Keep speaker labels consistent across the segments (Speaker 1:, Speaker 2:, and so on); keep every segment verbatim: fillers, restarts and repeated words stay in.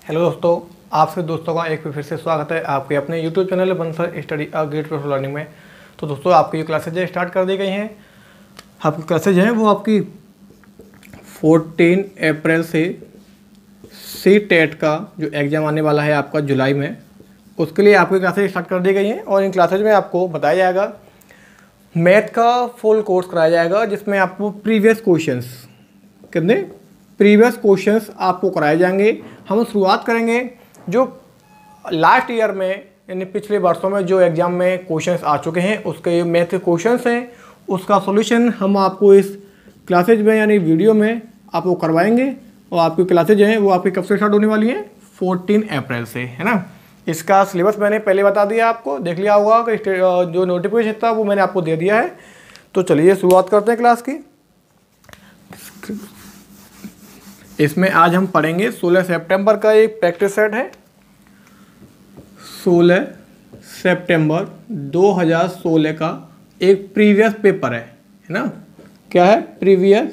Speaker 1: Hello दोस्तों, आप सभी दोस्तों का एक बार फिर से स्वागत है आपके अपने YouTube channel Bansar study a gate for learning में। तो दोस्तों, आपकी जो क्लासेज है स्टार्ट कर दी गई हैं। आपकी क्लासेज हैं वो आपकी चौदह अप्रैल से सी टेट का जो एग्ज़ाम आने वाला है आपका जुलाई में, उसके लिए आपकी क्लासेज स्टार्ट कर दी गई हैं। और इन क्लासेज में आपको बताया जाएगा मैथ का फुल कोर्स कराया जाएगा, जिसमें आपको प्रीवियस क्वेश्चंस कितने प्रीवियस क्वेश्चंस आपको कराए जाएंगे। हम शुरुआत करेंगे जो लास्ट ईयर में यानी पिछले वर्षों में जो एग्ज़ाम में क्वेश्चंस आ चुके हैं, उसके मैथ के क्वेश्चंस हैं, उसका सॉल्यूशन हम आपको इस क्लासेज में यानी वीडियो में आपको करवाएंगे। और आपकी क्लासेज हैं वो आपकी कब से स्टार्ट होने वाली हैं? चौदह अप्रैल से, है ना। इसका सिलेबस मैंने पहले बता दिया, आपको देख लिया होगा कि जो नोटिफिकेशन था वो मैंने आपको दे दिया है। तो चलिए शुरुआत करते हैं क्लास की। इसमें आज हम पढ़ेंगे सोलह सितंबर का एक प्रैक्टिस सेट है। सोलह सितंबर दो हज़ार सोलह का एक प्रीवियस पेपर है है ना। क्या है? प्रीवियस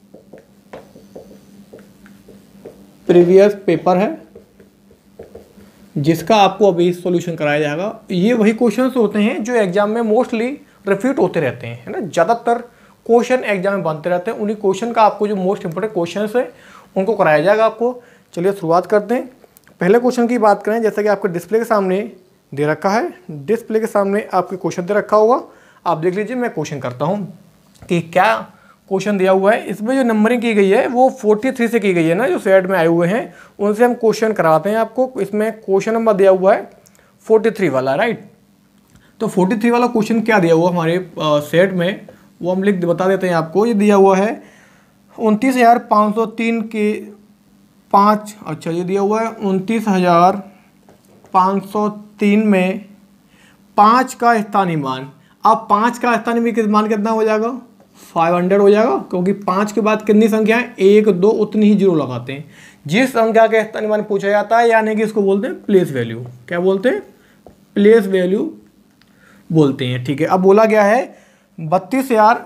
Speaker 1: प्रीवियस पेपर है, जिसका आपको अभी सॉल्यूशन कराया जाएगा। ये वही क्वेश्चंस होते हैं जो एग्जाम में मोस्टली रिपीट होते रहते हैं, है ना। ज़्यादातर क्वेश्चन एग्जाम में बनते रहते हैं। उन्हीं क्वेश्चन का आपको जो मोस्ट इंपोर्टेंट क्वेश्चंस है उनको कराया जाएगा आपको। चलिए शुरुआत करते हैं। पहले क्वेश्चन की बात करें, जैसा कि आपके डिस्प्ले के सामने दे रखा है। डिस्प्ले के सामने आपके क्वेश्चन दे रखा होगा, आप देख लीजिए। मैं क्वेश्चन करता हूँ कि क्या क्वेश्चन दिया हुआ है। इसमें जो नंबरिंग की गई है वो तैंतालीस से की गई है ना, जो सेट में आए हुए हैं उनसे हम क्वेश्चन कराते हैं आपको। इसमें क्वेश्चन नंबर दिया हुआ है तैंतालीस वाला, राइट। तो तैंतालीस वाला क्वेश्चन क्या दिया हुआ हमारे सेट में, वो हम लिख बता देते हैं आपको। ये दिया हुआ है उनतीस हज़ार पाँच सौ तीन के पाँच अच्छा ये दिया हुआ है उनतीस हज़ार पाँच सौ तीन में पाँच का स्थानीय मान। अब पाँच का स्थानीय मान कितना हो जाएगा? पाँच सौ हो जाएगा, क्योंकि पाँच के बाद कितनी संख्या है? एक दो, उतनी ही जीरो लगाते हैं। जिस संख्या का स्थानीय मान पूछा जाता है यानी कि इसको बोलते हैं प्लेस वैल्यू। क्या बोलते हैं? प्लेस वैल्यू बोलते हैं, ठीक है। अब बोला गया है बत्तीस हजार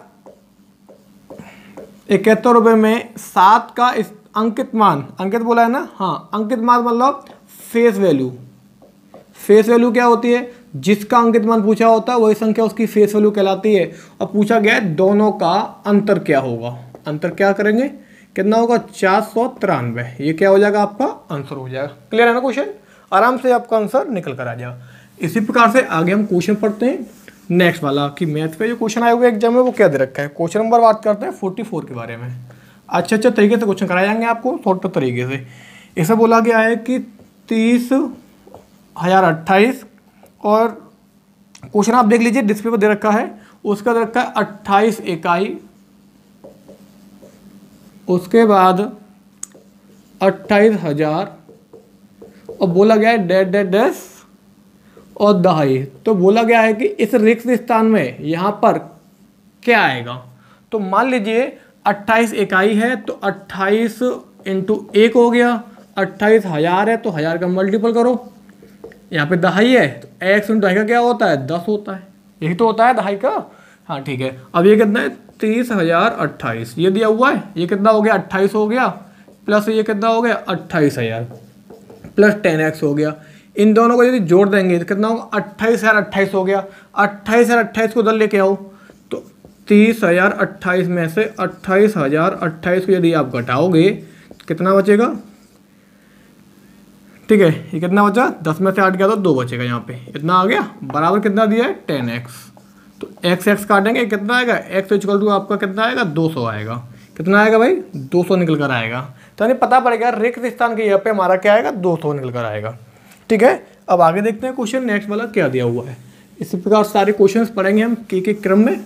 Speaker 1: इकहत्तर रुपये में सात का अंकित मान, अंकित बोला है ना, हाँ। अंकित मान मतलब फेस वैल्यू। फेस वैल्यू क्या होती है? जिसका अंकित मान पूछा होता है वही संख्या उसकी फेस वैल्यू कहलाती है। और पूछा गया है दोनों का अंतर क्या होगा। अंतर क्या करेंगे? कितना होगा? चार सौ तिरानवे। ये क्या हो जाएगा? आपका आंसर हो जाएगा। क्लियर है ना क्वेश्चन? आराम से आपका आंसर निकल कर आ जाएगा। इसी प्रकार से आगे हम क्वेश्चन पढ़ते हैं नेक्स्ट वाला, कि मैथ पे जो क्वेश्चन आए हुए एग्जाम में वो क्या दे रखा है। क्वेश्चन नंबर बात करते हैं चौवालीस के बारे में। अच्छे अच्छे तरीके से क्वेश्चन कराए जाएंगे आपको, छोटे तरीके से। इसे बोला गया है कि तीस हजार अट्ठाईस, और क्वेश्चन आप देख लीजिए डिस्प्ले पर दे रखा है। उसका दे रखा है अट्ठाईस इकाई, उसके बाद अट्ठाईस हजार, और बोला गया है डेढ़ डेढ़ डेढ़ और दहाई। तो बोला गया है कि इस रिक्त स्थान में यहाँ पर क्या आएगा। तो मान लीजिए अट्ठाईस इकाई है तो अट्ठाईस इंटू एक हो गया, अट्ठाईस हजार है तो हजार का मल्टीपल करो। यहाँ पे दहाई है तो एक्स इंटू दहाई का क्या होता है? दस होता है। यही तो होता है दहाई का, हाँ ठीक है। अब ये कितना है? तीस हजार अट्ठाईस ये दिया हुआ है। ये कितना हो गया? अट्ठाईस हो गया, प्लस ये कितना हो गया? अट्ठाईस हजार प्लस टेन एक्स हो गया। इन दोनों को यदि जोड़ देंगे तो कितना होगा? अट्ठाईस हजार अट्ठाईस हो गया। अट्ठाईस हजार अट्ठाईस को उधर लेके आओ तो तीस हजार अट्ठाईस में से अट्ठाईस हजार अट्ठाईस को यदि आप घटाओगे कितना बचेगा? ठीक है, ये कितना बचा? दस में से आठ गया तो दो बचेगा। यहाँ पे इतना आ गया, बराबर कितना दिया है? Ten X. तो एक्स एक्स काटेंगे कितना आएगा? एक्स इक्वल टू आपका कितना आएगा? दो सौ आएगा। कितना आएगा भाई? दो सौ निकल कर आएगा। तो हमें पता पड़ेगा रिक्त स्थान के यहाँ पे हमारा क्या आएगा? दो सौ निकल कर आएगा, ठीक है। अब आगे देखते हैं क्वेश्चन नेक्स्ट वाला क्या दिया हुआ है। इसी प्रकार सारे क्वेश्चंस पढ़ेंगे हम के के क्रम में,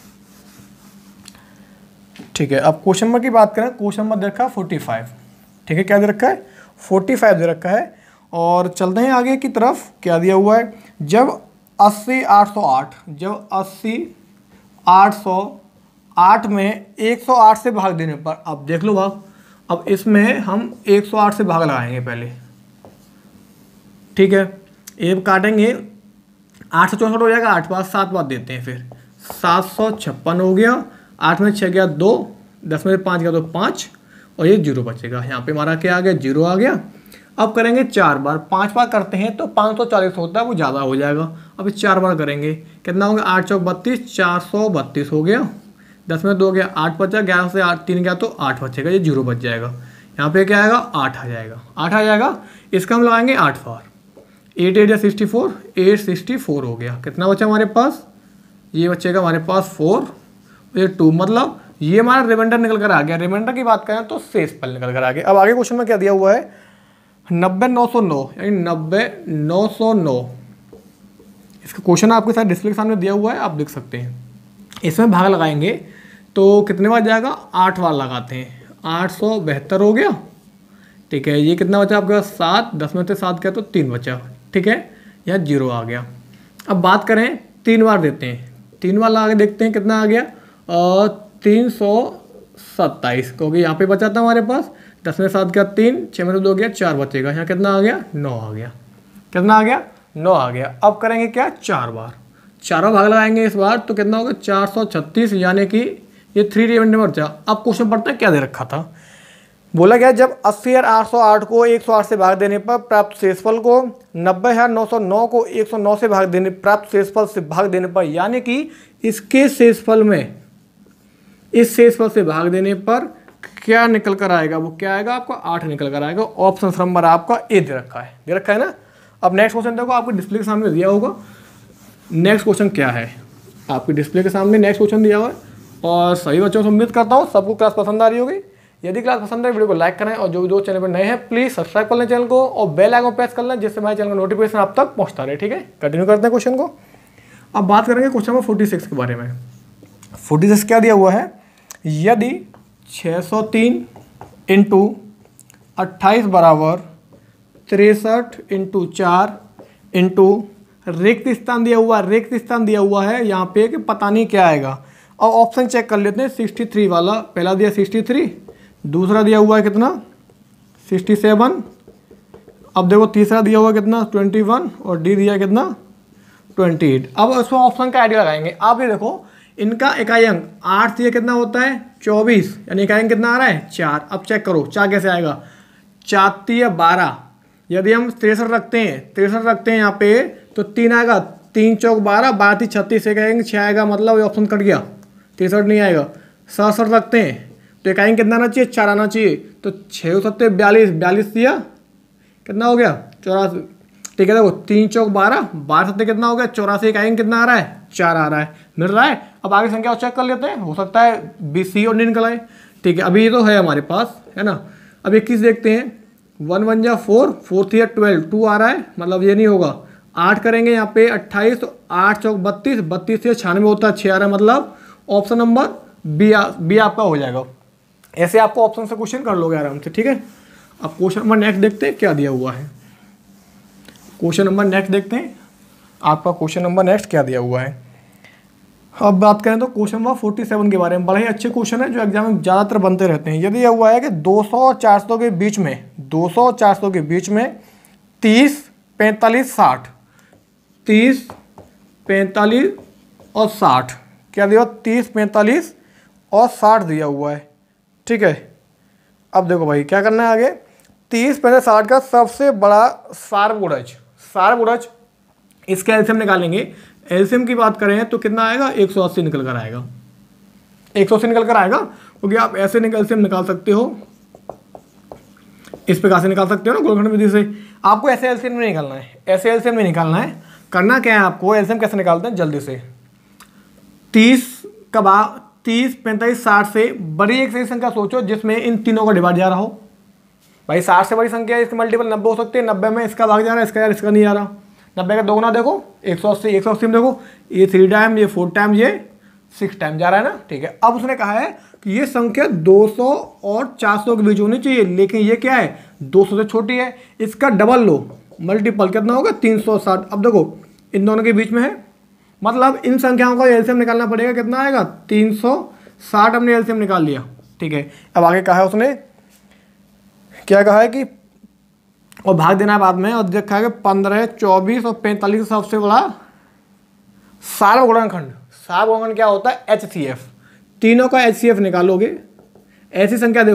Speaker 1: ठीक है। अब क्वेश्चन नंबर की बात करें, क्वेश्चन नंबर दे रखा है पैंतालीस, ठीक है। क्या दे रखा है? पैंतालीस दे रखा है। और चलते हैं आगे की तरफ। क्या दिया हुआ है? जब अस्सी आठ सौ आठ, जब अस्सी आठ सौ आठ में एक सौ आठ से भाग देने पर, अब देख लो भाग। अब इसमें हम एक सौ आठ से भाग लगाएंगे पहले, ठीक है। एक काटेंगे, आठ सौ चौंसठ हो जाएगा, आठ पाँच सात बार देते हैं, फिर सात सौ छप्पन हो गया। आठ में छः गया दो, दस में पाँच गया तो पाँच, और ये जीरो बचेगा। यहाँ पे हमारा क्या आ गया? जीरो आ गया। अब करेंगे चार बार, पाँच बार करते हैं तो पाँच सौ चालीस होता है, वो ज़्यादा हो जाएगा। अब चार बार करेंगे, कितना हो गया, आठ चौक बत्तीस, चार सौ बत्तीस हो गया। दस में दो गया, आठ बचा, ग्यारह से आठ तीन गया तो आठ बचेगा, ये जीरो बच जाएगा। यहाँ पे क्या आएगा, आठ आ जाएगा, आठ आ जाएगा। इसका हम लगाएंगे आठ बार, एट एट या sixty four, eight sixty four हो गया। कितना बचा हमारे पास, ये बचेगा हमारे पास फोर, ये टू, मतलब ये हमारा रिमाइंडर निकल कर आ गया। रिमाइंडर की बात करें तो शेषफल निकल कर आ गया। अब आगे क्वेश्चन में क्या दिया हुआ है, नब्बे नौ सौ नौ, यानी नब्बे नौ सौ नौ। इसका क्वेश्चन आपके साथ डिस्प्ले के सामने दिया हुआ है, आप देख सकते हैं। इसमें भाग लगाएंगे तो कितने बार जाएगा, आठ बार लगाते हैं, आठ सौ बहत्तर हो गया। ठीक है, ये कितना बचा आपके पास, सात, दस में से सात गया तो तीन बचा। ठीक है, यहाँ जीरो आ गया। अब बात करें, तीन बार देते हैं, तीन बार लगा के देखते हैं कितना आ गया, और तीन सौ सत्ताईस, क्योंकि यहाँ पे बचा था हमारे पास, दस में सात गया तीन, छः में दो गया चार बचेगा। यहाँ कितना आ गया, नौ आ गया। कितना आ गया, नौ आ गया। अब करेंगे क्या, चार बार, चारों भाग लगाएंगे इस बार तो कितना होगा, चार सौ छत्तीस, यानी कि ये थ्री रिमाइंडर बचा। अब क्वेश्चन पढ़ते हैं क्या दे रखा था। बोला गया जब अस्सी हज़ार आठ सौ आठ को एक सौ आठ से भाग देने पर प्राप्त शेषफल को नब्बे हज़ार नौ सौ नौ को एक सौ नौ से भाग देने प्राप्त शेषफल से भाग देने पर, यानी कि इसके शेषफल में इस शेषफल से भाग देने पर क्या निकल कर आएगा, वो क्या आएगा आपका, आठ निकल कर आएगा। ऑप्शन नंबर आपका ए दे रखा है, दे रखा है ना। अब नेक्स्ट क्वेश्चन देखो, आपको डिस्प्ले के सामने दिया होगा। नेक्स्ट क्वेश्चन क्या है, आपके डिस्प्ले के सामने नेक्स्ट क्वेश्चन दिया हुआ है। और सभी बच्चों से उम्मीद करता हूँ सबको क्लास पसंद आ रही होगी। यदि क्लास पसंद है वीडियो को लाइक करें, और जो जो चैनल पर नए हैं प्लीज़ सब्सक्राइब कर लें चैनल को, और बेल आइकन प्रेस कर लें, जिससे हमारे चैनल का नोटिफिकेशन आप तक पहुँचता रहे। ठीक है, कंटिन्यू करते हैं क्वेश्चन को। अब बात करेंगे क्वेश्चन नंबर फोर्टी सिक्स के बारे में। फोर्टी सिक्स क्या दिया हुआ है, यदि छः सौ तीन इंटू अट्ठाईस बराबर तिरसठ इंटू चार इंटू रिक्त स्थान दिया हुआ है, रिक्त स्थान दिया हुआ है यहाँ पे कि पता नहीं क्या आएगा। और ऑप्शन चेक कर लेते हैं, सिक्सटी थ्री वाला, पहला दिया सिक्सटी थ्री, दूसरा दिया हुआ है कितना, सिक्सटी सेवन, अब देखो तीसरा दिया हुआ कितना, ट्वेंटी वन, और डी दिया कितना, ट्वेंटी एट। अब उसमें ऑप्शन का आइडिया लगाएंगे। आप ये देखो, इनका इकाई अंक आठ से कितना होता है, चौबीस, यानी इकाई अंक कितना आ रहा है, चार। अब चेक करो चार कैसे आएगा, चार या बारह, यदि हम तिरसठ रखते हैं, तिरसठ रखते हैं यहाँ पे तो तीन आएगा, तीन चौक बारह, बारह तीन छत्तीस, एक आएंगे छः आएगा, मतलब ये ऑप्शन कट गया, तिरसठ नहीं आएगा। सड़सठ रखते हैं तो एक आएंगे कितना आना चाहिए, चार आना चाहिए, तो छः सत्तर बयालीस, बयालीस दिया कितना हो गया, चौरासी। ठीक है, देखो तीन चौक बारह, बारह सत्तर कितना हो गया, चौरासी, एक आएंगे कितना आ रहा है, चार आ रहा है, मिल रहा है। अब आगे संख्या चेक कर लेते हैं, हो सकता है बी सी और डी निकल आए। ठीक है, अभी ये तो है हमारे पास, है ना। अब इक्कीस देखते हैं, वन वन जा फोर, फोर थ्री या ट्वेल्व, टू आ रहा है, मतलब ये नहीं होगा। आठ करेंगे यहाँ पे अट्ठाईस, तो आठ चौक बत्तीस, बत्तीस से छियानवे होता है, छः आ रहा है, मतलब ऑप्शन नंबर बी बी आपका हो जाएगा। ऐसे आपको ऑप्शन से क्वेश्चन कर लोगे आराम से। ठीक है, अब क्वेश्चन नंबर नेक्स्ट देखते हैं क्या दिया हुआ है। क्वेश्चन नंबर नेक्स्ट देखते हैं, आपका क्वेश्चन नंबर नेक्स्ट क्या दिया हुआ है। अब बात करें तो क्वेश्चन नंबर फोर्टी सेवन के बारे में, बड़ा ही अच्छे क्वेश्चन है जो एग्जाम में ज़्यादातर बनते रहते हैं। यदि यह हुआ है कि दो सौ और चार सौ के बीच में, दो सौ और चार सौ के बीच में तीस, पैंतालीस, साठ, तीस, पैंतालीस और साठ, क्या दिया, तीस, पैंतालीस और साठ दिया हुआ है। ठीक है, अब देखो भाई क्या करना है आगे, तीस, पैंतालीस, साठ का सबसे बड़ा सारगुणज, सारगुणज इसका एलसीएम निकालेंगे। एलसीएम की बात करें तो कितना आएगा, एक सौ अस्सी निकल कर आएगा, एक सौ अस्सी निकल कर आएगा, क्योंकि आप ऐसे एलसीएम निकाल सकते हो, इस प्रकार से निकाल सकते हो ना गोलखंड विधि से। आपको ऐसे एलसीएम नहीं निकालना है, ऐसे एलसीएम नहीं निकालना है। करना क्या है आपको, एलसीएम कैसे निकालते हैं जल्दी से, तीस का भाग, तीस, पैंतालीस, साठ से बड़ी एक सही संख्या सोचो जिसमें इन तीनों का डिवाइड जा रहा हो। भाई साठ से बड़ी संख्या है, इसके मल्टीपल नब्बे हो सकते हैं, नब्बे में इसका भाग जा रहा है, इसका यार इसका नहीं आ रहा। नब्बे का दोगुना देखो, एक सौ अस्सी, एक सौ अस्सी में देखो ये थ्री टाइम, ये फोर टाइम, ये सिक्स टाइम जा रहा है ना। ठीक है, अब उसने कहा है कि ये संख्या दो सौ और चार सौ के बीच होनी चाहिए, लेकिन ये क्या है, दो सौ से छोटी है, इसका डबल लो, मल्टीपल कितना होगा, तीन सौ साठ। अब देखो इन दोनों के बीच में है, मतलब इन संख्याओं का एलसीएम निकालना पड़ेगा, कितना आएगा, तीन सौ साठ, हमने एलसीएम निकाल लिया। ठीक है, अब आगे कहा है उसने, क्या कहा है कि और भाग देना है बाद में, और देखा है कि पंद्रह, चौबीस और पैंतालीस का सबसे बड़ा सार्वगुणनखंड, सार्वगुणनखंड क्या होता है, एच सी एफ, तीनों का एच सी एफ निकालोगे। ऐसी संख्या देखो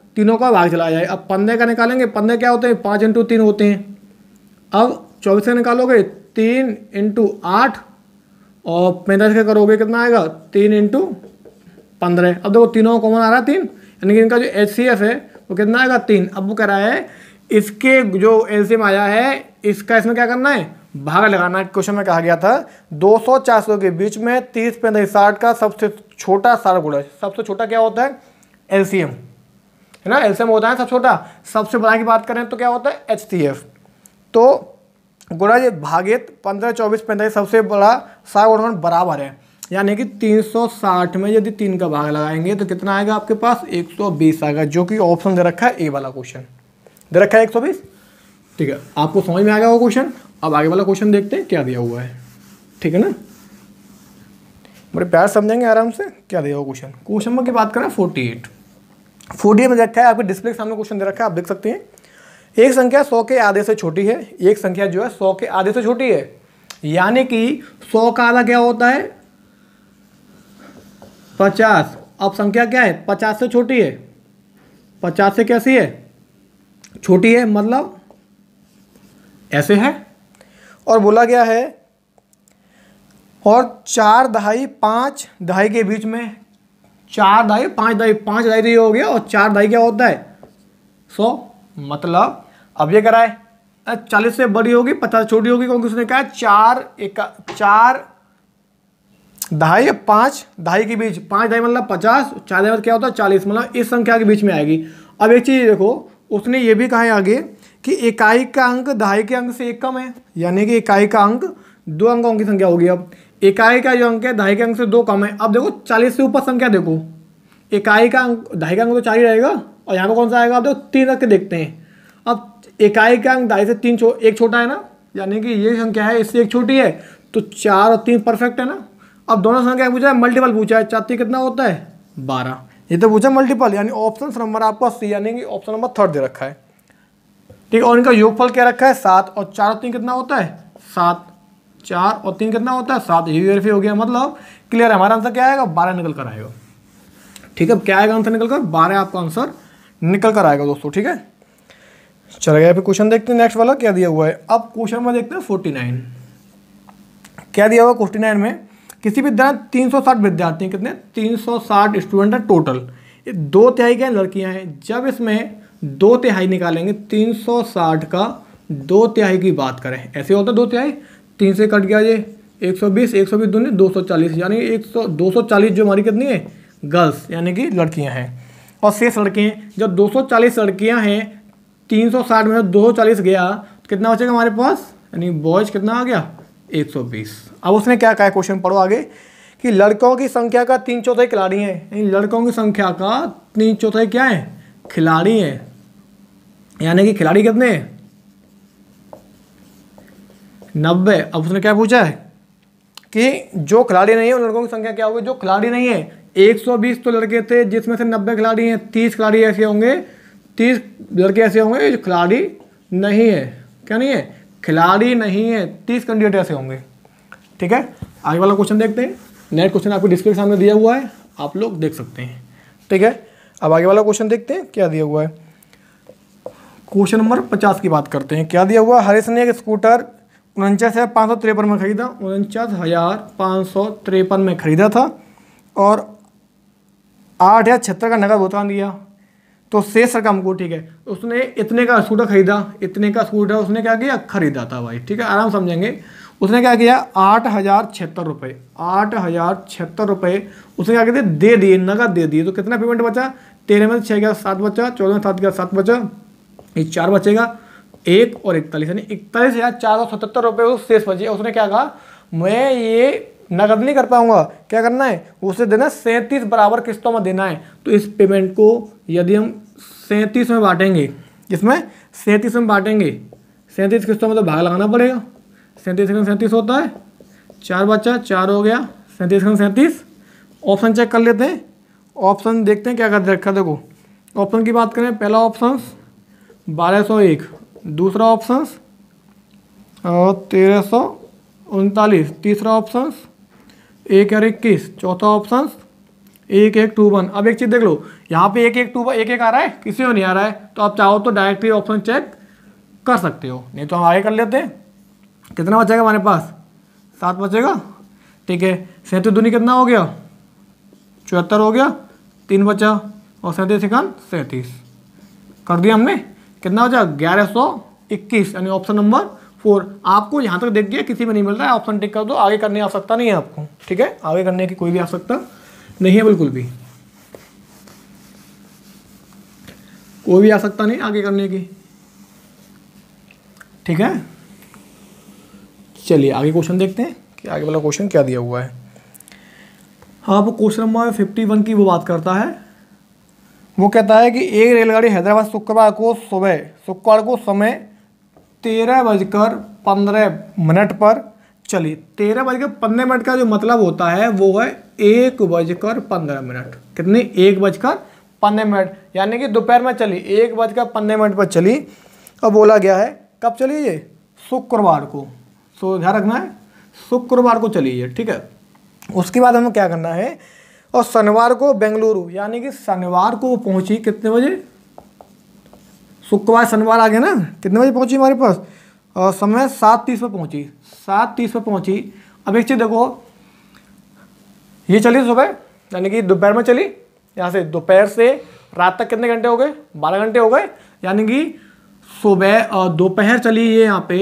Speaker 1: तीनों का भाग चला जाए। अब पंद्रह का निकालेंगे, पंद्रह क्या होते हैं, पाँच इंटू तीन होते हैं। अब चौबीस का निकालोगे, तीन इंटू आठ, और पैंतालीस का करोगे कितना आएगा, तीन इंटू पंद्रह। अब देखो तीनों का कॉमन आ रहा है तीन, यानी कि इनका जो एच सी एफ है वो कितना आएगा, तीन। अब वो कह रहा है इसके जो एलसीएम आया है इसका इसमें क्या करना है, भाग लगाना है। क्वेश्चन में कहा गया था दो सौ चार सौ के बीच में तीस पैंतालीस साठ का सबसे छोटा सारा गुणज, सबसे छोटा क्या होता है, एलसीएम है ना, एलसीएम होता है सबसे छोटा। सबसे बड़ा की बात करें तो क्या होता है, एच सी एफ। तो गुणज भागित पंद्रह चौबीस पैंतालीस सबसे बड़ा सारा गुणज बराबर है, यानी कि तीन सौ साठ में यदि तीन का भाग लगाएंगे तो कितना आएगा आपके पास, एक सौ बीस आएगा, जो कि ऑप्शन दे रखा है ए वाला क्वेश्चन दे रखा है एक सौ बीस। ठीक है, आपको समझ में आ गया वो क्वेश्चन। अब आगे वाला क्वेश्चन देखते हैं क्या दिया हुआ है। ठीक है ना, बड़े प्यार समझेंगे आराम से क्या दिया हुआ क्वेश्चन। क्वेश्चन नंबर की बात करें फोर्टी एट फोर्टी एट में रखा है आपके डिस्प्ले के सामने क्वेश्चन दे रखा है, आप देख सकते हैं। एक संख्या सौ के आधे से छोटी है, एक संख्या जो है सौ के आधे से छोटी है, यानी कि सौ का आधा क्या होता है, पचास। अब संख्या क्या है, पचास से छोटी है, पचास से कैसी है, छोटी है, मतलब ऐसे है। और बोला गया है और चार दहाई पाँच दहाई के बीच में, चार दहाई पाँच दहाई, पाँच दहाई तो ये हो गया, और चार दहाई क्या होता है, सौ। मतलब अब ये करा है चालीस से बड़ी होगी पचास छोटी होगी, क्योंकि उसने कहा चार एक चार दहाई पाँच दहाई के बीच, पाँच दहाई मतलब पचास, चार दहाई मतलब क्या होता है चालीस, मतलब इस संख्या के बीच में आएगी। अब एक चीज़ देखो, उसने ये भी कहा है आगे कि इकाई का अंक दहाई के अंक से एक कम है, यानी कि इकाई का अंक दो अंकों की संख्या होगी। अब इकाई का जो अंक है दहाई के अंक से दो कम है। अब देखो चालीस से ऊपर संख्या देखो, इकाई का अंक दहाई का अंक तो चार ही रहेगा, और यहाँ पर कौन सा आएगा, आप देखो तीन रख के देखते हैं। अब इकाई का अंक दहाई से तीन छो, एक छोटा है ना, यानी कि ये संख्या है इससे एक छोटी है, तो चार और तीन परफेक्ट है ना। अब दोनों संख्या पूछा है, मल्टीपल पूछा है, चार तीन कितना होता है, बारह। ये तो पूछा मल्टीपल, यानी ऑप्शन नंबर आपका सी, यानी कि ऑप्शन नंबर थर्ड दे रखा है। ठीक है, और इनका योगफल क्या रखा है, सात, और चार और तीन कितना होता है, सात। चार और तीन कितना होता है, सात। ये वेरीफाई हो गया, मतलब क्लियर है। हमारा आंसर क्या आएगा, बारह निकल कर आएगा। ठीक है, क्या आएगा आंसर निकल कर, बारह आपका आंसर निकल कर आएगा दोस्तों। ठीक है, चल गया। फिर क्वेश्चन देखते हैं नेक्स्ट वाला क्या दिया हुआ है। अब क्वेश्चन में देखते हैं फोर्टी नाइन क्या दिया हुआ है। फोर्टी नाइन में किसी विद्यालय में तीन सौ साठ विद्यार्थी हैं, कितने, तीन सौ साठ स्टूडेंट है टोटल। दो तिहाई क्या लड़कियां हैं, जब इसमें दो तिहाई निकालेंगे, तीन सौ साठ का दो तिहाई की बात करें, ऐसे होता है दो तिहाई, तीन से कट गया ये एक सौ बीस, एक सौ बीस दूनी दो सौ चालीस, यानी एक सौ दो सौ चालीस जो हमारी कितनी है, गर्ल्स यानी कि लड़कियां हैं, और शेष लड़के हैं। जब दो सौ चालीस लड़कियां हैं, तीन सौ साठ में दो सौ चालीस गया तो कितना बचेगा हमारे पास, यानी बॉयज कितना आ गया, एक सौ बीस। अब उसने क्या कहा, क्वेश्चन पढ़ो आगे, कि लड़कों की संख्या का तीन चौथाई खिलाड़ी हैं, यानी लड़कों की संख्या का तीन चौथाई क्या है, खिलाड़ी हैं, यानी कि खिलाड़ी कितने हैं, नब्बे। अब उसने क्या पूछा है कि जो खिलाड़ी नहीं है उन लड़कों की संख्या क्या होगी, जो खिलाड़ी नहीं है। एक सौ बीस तो लड़के थे जिसमें से नब्बे खिलाड़ी हैं, तीस खिलाड़ी ऐसे होंगे, तीस लड़के ऐसे होंगे जो खिलाड़ी नहीं है, क्या नहीं है, खिलाड़ी नहीं है, तीस कैंडिडेट ऐसे होंगे। ठीक है, आगे वाला क्वेश्चन देखते हैं। नेक्स्ट क्वेश्चन आपको डिस्प्ले के सामने दिया हुआ है, आप लोग देख सकते हैं। ठीक है, अब आगे वाला क्वेश्चन देखते हैं क्या दिया हुआ है। क्वेश्चन नंबर पचास की बात करते हैं। क्या दिया हुआ, हरीश ने एक स्कूटर उनचास हज़ार पाँच सौ तिरपन में खरीदा, उनचास हज़ार पाँच सौ तिरपन में खरीदा था, और आठ हज़ार छिहत्तर का नगद भुगतान दिया, तो शेष रकम को, ठीक है, उसने इतने का स्कूटर खरीदा, इतने का स्कूटर उसने क्या किया, खरीदा था भाई। ठीक है, आराम समझेंगे। उसने क्या किया, आठ हज़ार छिहत्तर रुपये आठ हज़ार छिहत्तर रुपये उसने क्या कहते दे दिए, नगद दे दिए। तो कितना पेमेंट बचा, तेरह में छः गया सात बचा, चौदह में सात गया सात बचा, ये चार बचेगा, एक और इकतालीस, यानी इकतालीस हज़ार चार सौ सतहत्तर रुपये उस शेष बचे। उसने क्या कहा, मैं ये नगद नहीं कर पाऊंगा, क्या करना है, उसे देना सैंतीस बराबर किस्तों में देना है। तो इस पेमेंट को यदि हम सैंतीस में बांटेंगे, इसमें सैंतीस में बांटेंगे, सैंतीस किस्तों में तो भाग लगाना पड़ेगा। सैंतीस का सैंतीस होता है, चार बचा, चार हो गया, सैंतीस का सैंतीस। ऑप्शन चेक कर लेते हैं, ऑप्शन देखते हैं क्या कर रखा। देखो ऑप्शन की बात करें, पहला ऑप्शन बारह सौ एक, दूसरा ऑप्शन और तेरह सौ उनतालीस, तीसरा ऑप्शन एक हज़ार इक्कीस, चौथा ऑप्शन एक एक टू वन। अब एक चीज़ देख लो, यहाँ पे एक एक टू एक एक आ रहा है, किसी को नहीं आ रहा है, तो आप चाहो तो डायरेक्टली ऑप्शन चेक कर सकते हो, नहीं तो हम आगे कर लेते हैं। कितना बचेगा हमारे पास, सात बचेगा, ठीक है। सैंतीस दूनी कितना हो गया, चौहत्तर हो गया, तीन बचा, और सैंतीस सेकंड सैंतीस कर दिया हमने। कितना बचा, ग्यारह सौ इक्कीस, यानी ऑप्शन नंबर फोर। आपको यहाँ तक देख गया, किसी में नहीं मिल रहा है, ऑप्शन टिक कर दो, आगे करने की आवश्यकता नहीं है आपको, ठीक है। आगे करने की कोई भी आवश्यकता नहीं है, बिल्कुल भी कोई भी आवश्यकता नहीं आगे करने की, ठीक है। चलिए आगे क्वेश्चन देखते हैं कि आगे वाला क्वेश्चन क्या दिया हुआ है। हाँ, वो क्वेश्चन नंबर फिफ्टी वन की वो बात करता है। वो कहता है कि एक रेलगाड़ी हैदराबाद शुक्रवार को सुबह शुक्रवार को समय तेरह बजकर पंद्रह मिनट पर चली। तेरह बजकर पंद्रह मिनट का जो मतलब होता है वो है एक बजकर पंद्रह मिनट। कितनी, एक बजकर पंद्रह मिनट, यानी कि दोपहर में चली, एक बजकर पंद्रह मिनट पर चली। अब बोला गया है कब चली ये, शुक्रवार को, सो ध्यान रखना है शुक्रवार को चली है, ठीक है। उसके बाद हमें क्या करना है, और शनिवार को बेंगलुरु, यानी कि शनिवार को वो पहुंची कितने बजे, शुक्रवार शनिवार आ गया ना, कितने बजे पहुंची हमारे पास, और समय सात तीस पर पहुंची, सात तीस पर पहुंची। अब एक चीज़ देखो, ये चली सुबह, यानी कि दोपहर में चली, यहाँ से दोपहर से रात तक कितने घंटे हो गए, बारह घंटे हो गए, यानी कि सुबह दोपहर चली ये यहाँ पे,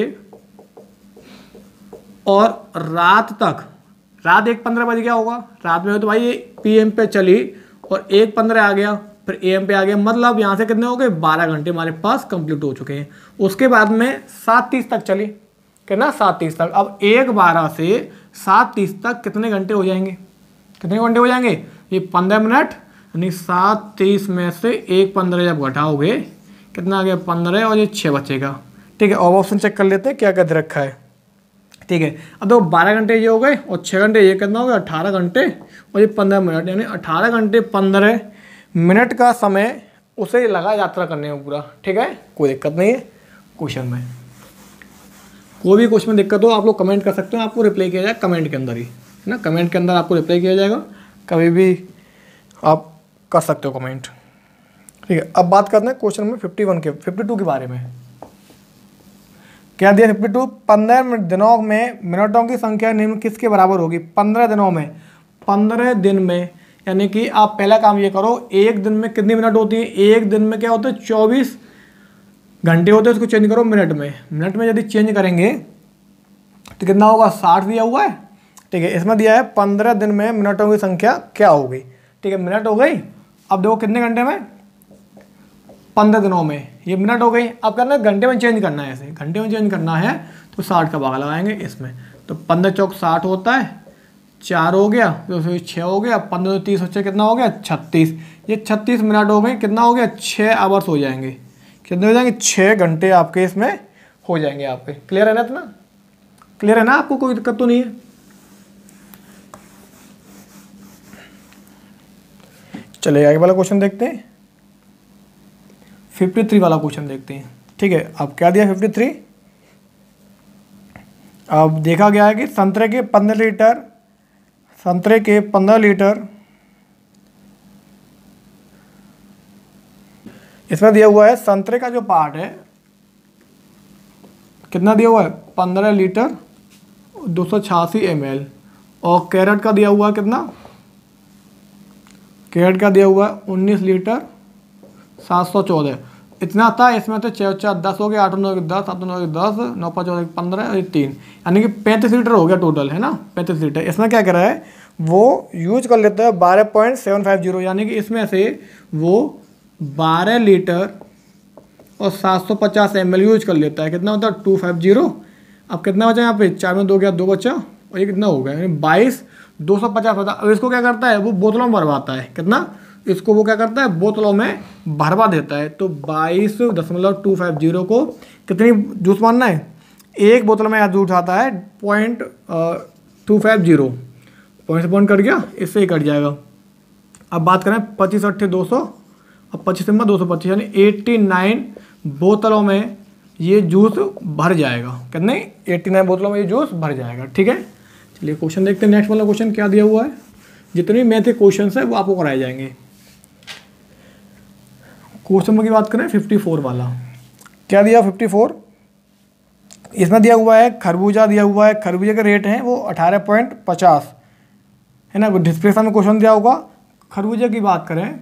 Speaker 1: और रात तक, रात एक पंद्रह बज गया होगा, रात में तो भाई ये पी एम पे चली और एक पंद्रह आ गया, फिर ए एम पे आ गया, मतलब यहाँ से कितने हो गए, बारह घंटे हमारे पास कंप्लीट हो चुके हैं। उसके बाद में सात तीस तक चली, कितना, सात तीस तक। अब एक बारह से सात तीस तक कितने घंटे हो जाएंगे, कितने घंटे हो जाएंगे, ये पंद्रह मिनट, यानी सात तीस में से एक पंद्रह जब घटाओगे कितना आ गया, पंद्रह, और ये छः बचेगा, ठीक है। और ऑप्शन चेक कर लेते हैं क्या क्या दे रखा है, ठीक है। अब तो बारह घंटे ये हो गए और छः घंटे ये कितना हो गया, अठारह घंटे, और ये पंद्रह मिनट, यानी अठारह घंटे पंद्रह मिनट का समय उसे लगा यात्रा करने में पूरा, ठीक है। कोई दिक्कत नहीं है क्वेश्चन में, कोई भी क्वेश्चन में दिक्कत हो आप लोग कमेंट कर सकते हो, आपको रिप्लाई किया जाएगा कमेंट के अंदर ही, है ना, कमेंट के अंदर आपको रिप्लाई किया जाएगा, कभी भी आप कर सकते हो कमेंट, ठीक है। अब बात करते हैं क्वेश्चन नंबर फिफ्टी वन के फिफ्टी टू के बारे में। क्या दिया फिफ्टी टू, पंद्रह दिनों में मिनटों की संख्या निम्न किसके बराबर होगी। पंद्रह दिनों में, पंद्रह दिन में, यानी कि आप पहला काम ये करो, एक दिन में कितनी मिनट होती है, एक दिन में क्या होता है, चौबीस घंटे होते हैं, उसको चेंज करो मिनट में। मिनट में यदि चेंज करेंगे तो कितना होगा, साठ दिया हुआ है, ठीक है। इसमें दिया है पंद्रह दिन में मिनटों की संख्या क्या होगी, ठीक है। मिनट हो गई, अब देखो कितने घंटे में, पंद्रह दिनों में, ये मिनट हो गई। अब करना है घंटे में चेंज करना है, ऐसे घंटे में चेंज करना है तो साठ का भाग लगाएंगे इसमें, तो पंद्रह चौक साठ होता है, चार हो गया, तो छः हो गया, पंद्रह तीस बच्चे कितना हो गया, छत्तीस, ये छत्तीस मिनट हो गए, कितना हो गया, छः आवर्स हो जाएंगे, कितने हो जाएंगे, छः घंटे आपके इसमें हो जाएंगे आपके। क्लियर है ना, इतना क्लियर है ना, आपको कोई दिक्कत तो नहीं है। चलिए आगे वाला क्वेश्चन देखते हैं, फिफ्टी थ्री वाला क्वेश्चन देखते हैं, ठीक है। अब क्या दिया फिफ्टी थ्री, अब देखा गया है कि संतरे के पंद्रह लीटर संतरे के पंद्रह लीटर इसमें दिया हुआ है, संतरे का जो पार्ट है कितना दिया हुआ है, पंद्रह लीटर दो सौ छियासी एम एल, और कैरेट का दिया हुआ है कितना, कैरेट का दिया हुआ है उन्नीस लीटर सात सौ चौदह, इतना था। इसमें तो छः चार दस हो गया, आठ नौ के दस, आठ नौ के दस, नौ पाँच चौदह पंद्रह और तीन, यानी कि पैंतीस लीटर हो गया टोटल, है ना, पैंतीस लीटर। इसमें क्या कर रहा है, वो यूज कर लेता है बारह पॉइंट सेवन फाइव जीरो, यानी कि इसमें से वो बारह लीटर और सात सौ पचास एम एल यूज कर लेता है, कितना होता है, टू फाइव जीरो। अब कितना बचा यहाँ पे, चार में दो गया, दो बचा, और ये कितना हो गया, यानी बाईस, दो सौ पचास होता है। अब इसको क्या करता है, वो बोतलों में भरवाता है, कितना, इसको वो क्या करता है, बोतलों में भरवा देता है। तो बाईस दशमलव टू फाइव जीरो को कितनी जूस मानना है, एक बोतल में यहाँ जूस आता है point two five zero, point से पॉइंट कट गया, इससे ही कट जाएगा। अब बात करें पच्चीस अट्ठे दो सौ, अब पच्चीस नंबर दो सौ पच्चीस, यानी एट्टी नाइन बोतलों में ये जूस भर जाएगा, कितने, एट्टी नाइन बोतलों में ये जूस भर जाएगा, ठीक है। चलिए क्वेश्चन देखते हैं, नेक्स्ट वाला क्वेश्चन क्या दिया हुआ है। जितने भी मैथ के क्वेश्चन है वो आपको कराए जाएंगे। क्वेश्चन नंबर की बात करें फिफ्टी फोर वाला, क्या दिया फिफ्टी फोर, इसमें दिया हुआ है खरबूजा दिया हुआ है, खरबूजे के रेट हैं वो अठारह पॉइंट पचास है ना। डिस्क्रिप्शन में क्वेश्चन दिया होगा। खरबूजे की बात करें,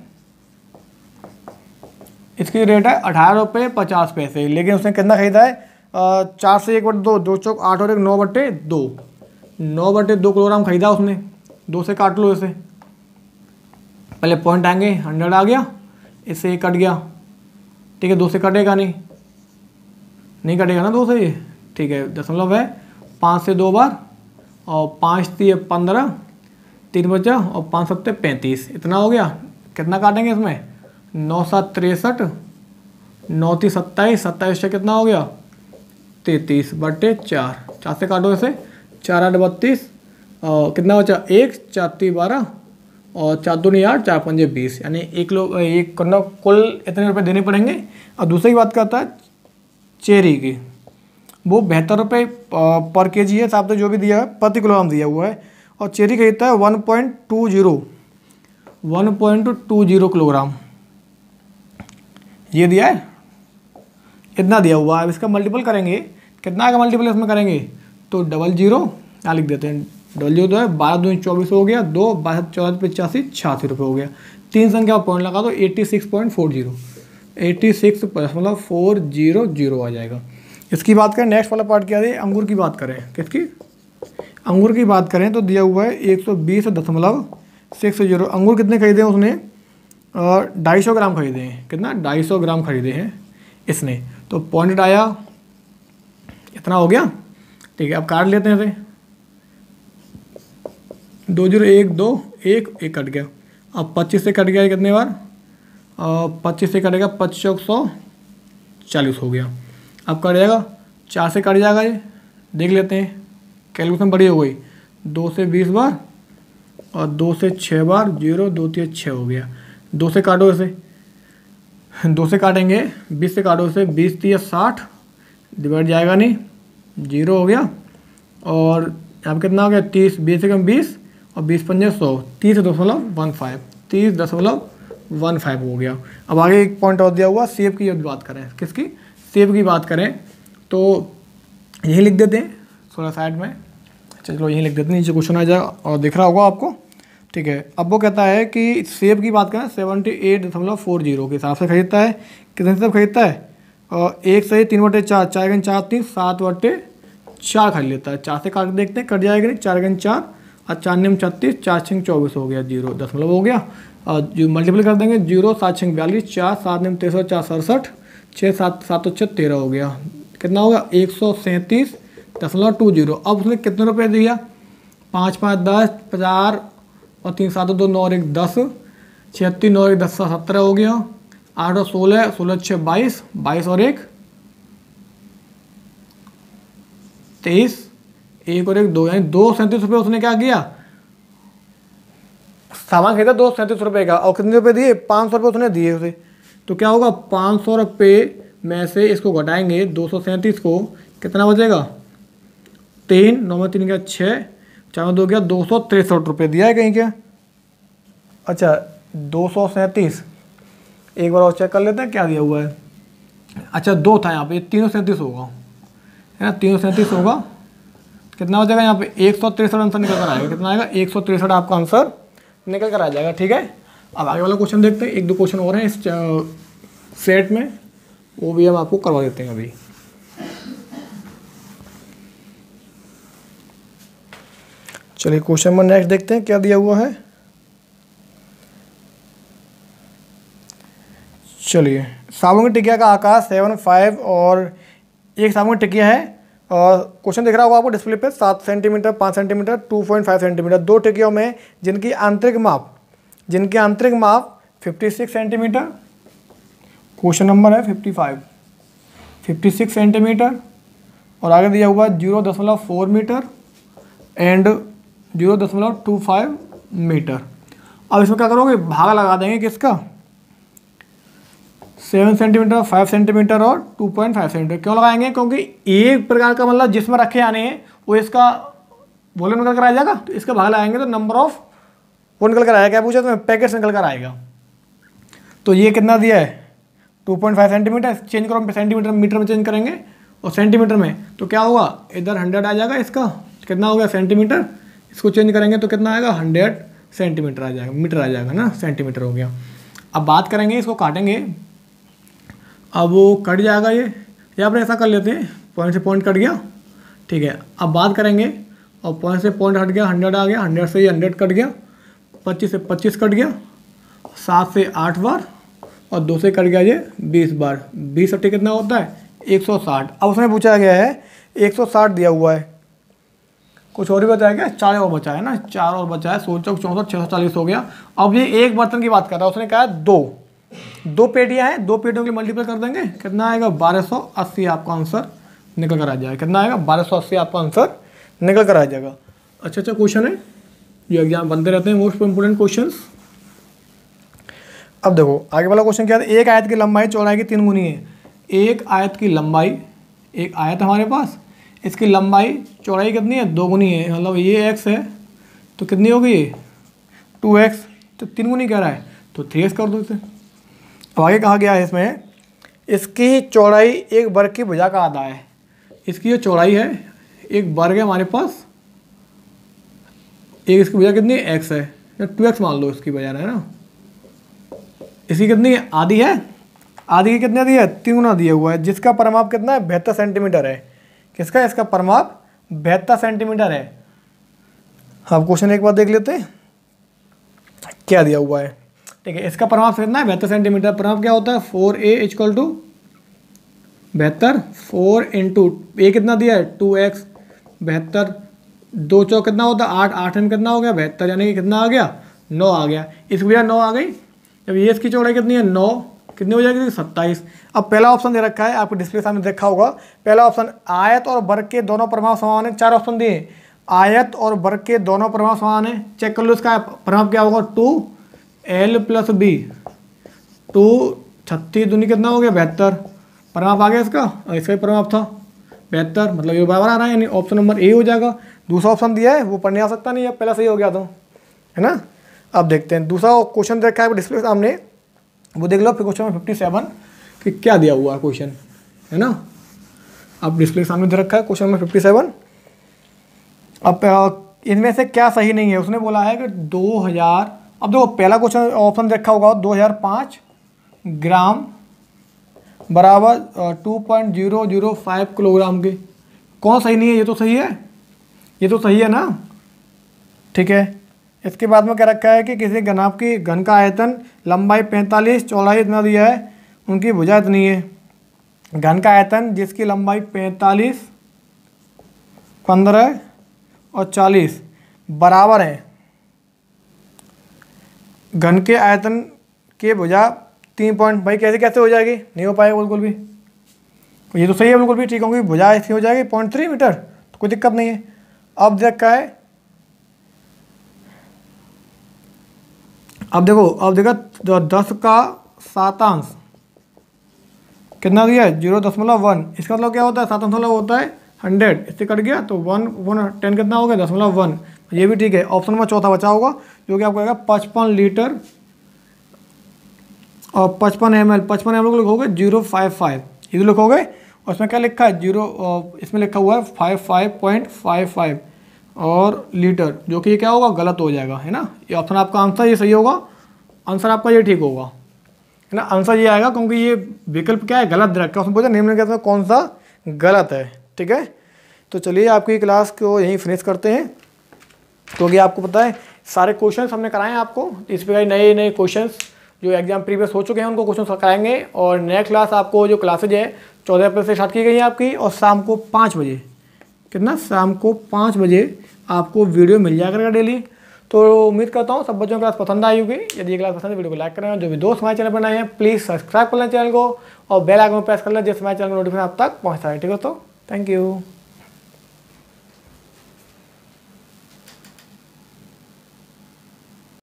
Speaker 1: इसकी रेट है अठारह रुपये पचास पैसे, लेकिन उसने कितना खरीदा है, चार से एक बटे दो, दो चौक आठ और एक नौ बटे दो, नौ बटे दो किलोग्राम खरीदा उसने। दो से काट लो इसे, पहले पॉइंट आएंगे, हंड्रेड आ गया, इससे एक कट गया, ठीक है। दो से कटेगा नहीं, नहीं कटेगा ना दो से ये, ठीक है। दशमलव है, पाँच से दो बार, और पाँच तीन पंद्रह, तीन बचा, और पाँच सत्ते पैंतीस, इतना हो गया। कितना काटेंगे इसमें, नौ सात तिरसठ, नौ तीस सत्ताईस, सत्ताईस से कितना हो गया, तैंतीस बटे चार, चार से काटो इसे, चार आठ बत्तीस, और कितना बचा एक, चार तीन बारह, और चार दो नहीं आठ, चार पंजे बीस, यानी एक लोग एक करना कुल इतने रुपए देने पड़ेंगे। और दूसरी बात करता है चेरी की, वो बहत्तर रुपये पर के जी है, हिसाब से जो भी दिया है प्रति किलोग्राम दिया हुआ है, और चेरी खरीदता है one point two zero one point two zero kilogram, ये दिया है, इतना दिया हुआ है। अब इसका मल्टीपल करेंगे, कितना का मल्टीपल इसमें करेंगे, तो डबल जीरो यहाँ लिख देते हैं, डबल जीरो तो है, बारह दो चौबीस हो गया, दो बारह चौदह पचासी छियासी रुपये हो गया, तीन संख्या पॉइंट लगा दो, eighty six point four zero eighty six मतलब फोर जीरो जीरो आ जाएगा। इसकी बात करें, नेक्स्ट वाला पार्ट क्या है, अंगूर की बात करें, किसकी, अंगूर की बात करें तो दिया हुआ है एक सौ बीस दशमलव सिक्स जीरो। अंगूर कितने खरीदे हैं उसने, ढाई सौ ग्राम खरीदे हैं, कितना ढाई सौ ग्राम खरीदे हैं इसने, तो पॉइंट आया, इतना हो गया, ठीक है। अब काट लेते हैं इसे, दो जीरो एक दो एक एक कट गया, अब पच्चीस से कट गया कितने बार, पच्चीस से कटेगा, पच्चीस सौ चालीस हो गया। अब कट जाएगा, चार से कट जाएगा, ये देख लेते हैं, कैलकुलेशन बड़ी हो गई, दो से बीस बार और दो से छः बार, जीरो दो तीन छः हो गया, दो से काटो इसे, दो से काटेंगे, बीस से काटो इसे, बीस तीस साठ, डिवाइड जाएगा नहीं, जीरो हो गया, और यहाँ कितना हो गया, तीस, बीस से कम बीस, और बीस पंजे सौ, तीस दशमलव वन फाइव तीस दशमलव वन फाइव हो गया। अब आगे एक पॉइंट और दिया हुआ, सेब की बात करें, किसकी, सेब की बात करें तो यही लिख देते हैं थोड़ा साइड में, चलो यही लिख देते हैं, नीचे क्वेश्चन आ जाएगा और दिख रहा होगा आपको, ठीक है। अब वो कहता है कि सेब की बात करें सेवेंटी एट दशमलव फोर जीरो के हिसाब से खरीदता है, कितने से खरीदता है, और एक से तीन बटे चार, चार गन चार तीन, सात बटे चार खरीद लेता है, चार से काट देखते हैं, कट जाएगा नहीं, चार गन चार और चार निम छत्तीस, चार छिंग चौबीस हो गया, जीरो दशमलव हो गया, और जो मल्टीपल कर देंगे, जीरो सात छिंग बयालीस, चार सात निम तिरसठ, चार सड़सठ, छः सात सात छः तेरह हो गया, कितना होगा, एक सौ सैंतीस दशमलव टू जीरो। अब उसने कितने रुपये दिया, पाँच पाँच दस, पचास और तीन सात दो नौ और एक दस, छिहत्तर नौ एक दस सत्रह हो गया, आठ और सोलह, सोलह छः बाईस, बाईस और एक तेईस, एक और एक दो, यानी दो सैंतीस रुपये उसने क्या किया, सामान खरीदा दो सैंतीस रुपये का, और कितने रुपये दिए, पाँच सौ रुपये उसने दिए उसे, तो क्या होगा, पाँच सौ रुपये में से इसको घटाएंगे दो सौ सैंतीस को, कितना बचेगा, तीन, नौ में तीन क्या छः, चार में दो क्या, दो सौ तिरसठ रुपये दिया है कहीं क्या, अच्छा दो सौ सैंतीस, एक बार और चेक कर लेते हैं क्या दिया हुआ है, अच्छा दो था यहाँ पे, तीन सौ सैंतीस होगा, है ना, तीन सौ सैंतीस होगा, कितना हो जाएगा यहाँ पे, एक सौ तिरसठ आंसर निकल कर आएगा, कितना आएगा, एक सौ तिरसठ आपका आंसर निकल कर आ जाएगा, ठीक है। अब आगे वाला क्वेश्चन देखते हैं, एक दो क्वेश्चन और हैं इस सेट में, वो भी हम आपको करवा देते हैं अभी। चलिए क्वेश्चन नंबर नेक्स्ट देखते हैं क्या दिया हुआ है। चलिए, साबुन की टिकिया का आकार सेवन फाइव और एक साबुन की टिकिया है, और क्वेश्चन दिख रहा होगा आपको डिस्प्ले पे, सात सेंटीमीटर, पाँच centimetre, two point five centimetre, दो टिकियों में जिनकी आंतरिक माप जिनकी आंतरिक माप छप्पन सेंटीमीटर, क्वेश्चन नंबर है फिफ्टी फाइव छप्पन सेंटीमीटर, और आगे दिया हुआ जीरो दशमलव फोर मीटर एंड जीरो दशमलव टू फाइव मीटर। अब इसमें क्या करोगे, भागा लगा देंगे किसका, सेवन सेंटीमीटर, फाइव सेंटीमीटर और टू पॉइंट फाइव सेंटीमीटर। क्यों लगाएंगे, क्योंकि एक प्रकार का मतलब जिसमें रखे आने हैं वो इसका वॉल्यूम निकल कर आ जाएगा, तो इसका भाग लगाएंगे तो नंबर ऑफ वो निकल कर आएगा। क्या पूछा तुम्हें? पैकेट्स निकल कर आएगा। तो ये कितना दिया है? Two point five centimetre. Change करो सेंटीमीटर, मीटर में चेंज करेंगे और सेंटीमीटर में, तो क्या होगा? इधर हंड्रेड आ जाएगा, इसका कितना हो गया? सेंटीमीटर। इसको चेंज करेंगे तो कितना आएगा? हंड्रेड सेंटीमीटर आ जाएगा, मीटर आ जाएगा ना, सेंटीमीटर हो गया। अब बात करेंगे, इसको काटेंगे, अब वो कट जाएगा ये, या फिर ऐसा कर लेते हैं, पॉइंट से पॉइंट कट गया, ठीक है। अब बात करेंगे, और पॉइंट से पॉइंट हट गया, हंड्रेड आ गया, हंड्रेड से ये हंड्रेड कट गया, पच्चीस से पच्चीस कट गया, सात से आठ बार, और दो से कट गया ये बीस बार। बीस अट्ठी कितना होता है? एक सौ साठ। अब उसमें पूछा गया है एक सौ साठ दिया हुआ है, कुछ और ही बताया क्या? चार और बचा है ना, चार और बचा है, सोलह चौक चौंसठ, छः सौ चालीस हो गया। अब ये एक बर्तन की बात कर रहा है, उसने कहा है दो दो पेटियां हैं, दो पेटियों के मल्टीपल कर देंगे, कितना आएगा? बारह सौ अस्सी आपका आंसर निकल कर आ जाएगा। कितना आएगा? बारह सौ अस्सी आपका आंसर निकल कर आ जाएगा। अच्छा अच्छा क्वेश्चन है, जो एग्जाम बनते रहते हैं, मोस्ट इंपोर्टेंट क्वेश्चन। अब देखो आगे वाला क्वेश्चन क्या है? एक आयत की लंबाई चौड़ाई की तीन गुनी है। एक आयत की लंबाई, एक आयत हमारे पास, इसकी लंबाई चौड़ाई कितनी है? दो गुनी है, मतलब ये एक्स है तो कितनी होगी? ये टू एक्स, तो तीन गुनी कह रहा है तो थ्री एक्स कर दो इसे। अब आगे कहा गया है इसमें, इसकी चौड़ाई एक वर्ग की भुजा का आधा है। इसकी जो चौड़ाई है, एक वर्ग है हमारे पास, एक इसकी भुजा कितनी है? एक्स है, या टू एक्स मान लो इसकी बजाय, है ना। इसकी कितनी है? आधी है। आधी की कितनी दी है? तीन गुना दिया हुआ है, जिसका परिमाप कितना है? बहत्तर सेंटीमीटर है। किसका? इसका परिमाप बहत्तर सेंटीमीटर है। अब क्वेश्चन एक बार देख लेते हैं क्या दिया हुआ है, ठीक है। इसका परिमाप कितना है? बहत्तर सेंटीमीटर। परिमाप क्या होता है? फोर ए इक्वल टू बहत्तर, फोर इंटू ए कितना दिया है? टू एक्स, बहत्तर, दो चौक कितना होता है? आठ, आठ में कितना हो गया? बहत्तर, यानी कि कितना आ गया? नौ आ गया। इसकी वजह नौ आ गई। जब ये इसकी चौड़ाई कितनी है? नौ, कितनी हो जाएगी? सत्ताईस। अब पहला ऑप्शन दे रखा है, आपको डिस्प्ले सामने देखा होगा। पहला ऑप्शन, आयत और वर्ग के दोनों परिमाप समान है। चार ऑप्शन दिए, आयत और वर्ग के दोनों परिमाप समान है। चेक कर लो इसका परिमाप क्या होगा? Two L plus B, two छत्तीस दूनी कितना हो गया? बहत्तर। परिमाप आ गया इसका, और इसका ही परिमाप था बहत्तर, मतलब ये बराबर आ रहा है, यानी ऑप्शन नंबर ए हो जाएगा। दूसरा ऑप्शन दिया है वो पढ़ने आ सकता नहीं है, पहला सही हो गया तो, है ना। अब देखते हैं दूसरा क्वेश्चन देखा है डिस्प्ले सामने, वो देख लो। फिर क्वेश्चन नंबर फिफ्टी सेवन कि क्या दिया हुआ है क्वेश्चन, है ना। अब डिस्प्ले सामने दे रखा है क्वेश्चन नंबर फिफ्टी सेवन। अब इनमें से क्या सही नहीं है? उसने बोला है कि दो हज़ार, अब देखो पहला क्वेश्चन ऑप्शन देखा होगा, दो हज़ार पाँच ग्राम बराबर two point zero zero five kilogram के। कौन सही नहीं है? ये तो सही है, ये तो सही है ना, ठीक है। इसके बाद में क्या रखा है कि किसी घनाभ की घन का आयतन, लंबाई पैंतालीस, चौड़ाई इतना दिया है, उनकी भुजा इतनी है। घन का आयतन जिसकी लंबाई पैंतालीस, पंद्रह और चालीस बराबर है घन के आयतन के भुजा तीन पॉइंट, भाई कैसे कैसे हो जाएगी? नहीं हो पाएगा बिल्कुल भी। ये तो सही है बिल्कुल भी, ठीक होगी। भुजा इसकी हो जाएगी पॉइंट थ्री मीटर, तो कोई दिक्कत नहीं है। अब देखा है, अब देखो, अब देखा दस का सातांश कितना दिया है? जीरो दशमलव वन। इसका मतलब क्या होता है? सात दशमलव होता है हंड्रेड, इससे कट गया तो वन वन टेन कितना हो गया? दशमलव वन। ये भी ठीक है। ऑप्शन नंबर चौथा बचा होगा, जो कि आपको आएगा पचपन लीटर और पचपन एम एल। पचपन एम एल को लिखोगे जीरो फाइव फाइव, ये तो लिखोगे। और इसमें क्या लिखा है? जीरो, इसमें लिखा हुआ है five five point five five और लीटर, जो कि ये क्या होगा? गलत हो जाएगा, है ना। ये ऑप्शन आपका आंसर ये सही होगा, आंसर आपका ये ठीक होगा, है ना। आंसर ये आएगा क्योंकि ये विकल्प क्या है? गलत दे रखा है। उसमें पूछा निम्न में कौन सा गलत है, ठीक है। तो चलिए आपकी क्लास को यहीं फिनिश करते हैं, क्योंकि आपको पता है सारे क्वेश्चंस हमने कराए हैं आपको। इस पर नए नए क्वेश्चंस जो एग्जाम प्रीवियस हो चुके हैं उनको क्वेश्चन कराएंगे। और नेक्स्ट क्लास आपको जो क्लासेज है चौदह अप्रैल से स्टार्ट की गई है आपकी, और शाम को पाँच बजे, कितना? शाम को पाँच बजे आपको वीडियो मिल जाया करेगा डेली। तो उम्मीद करता हूँ सब बच्चों को क्लास पसंद आई होगी। यदि ये क्लास पसंद है वीडियो को लाइक करना, जो भी दोस्त हमारे चैनल पर नए हैं प्लीज़ सब्सक्राइब कर लें चैनल को, और बेल आइकन प्रेस कर लें जिससे हमारे चैनल का नोटिफिकेशन आप तक पहुँचता है, ठीक है। तो थैंक यू।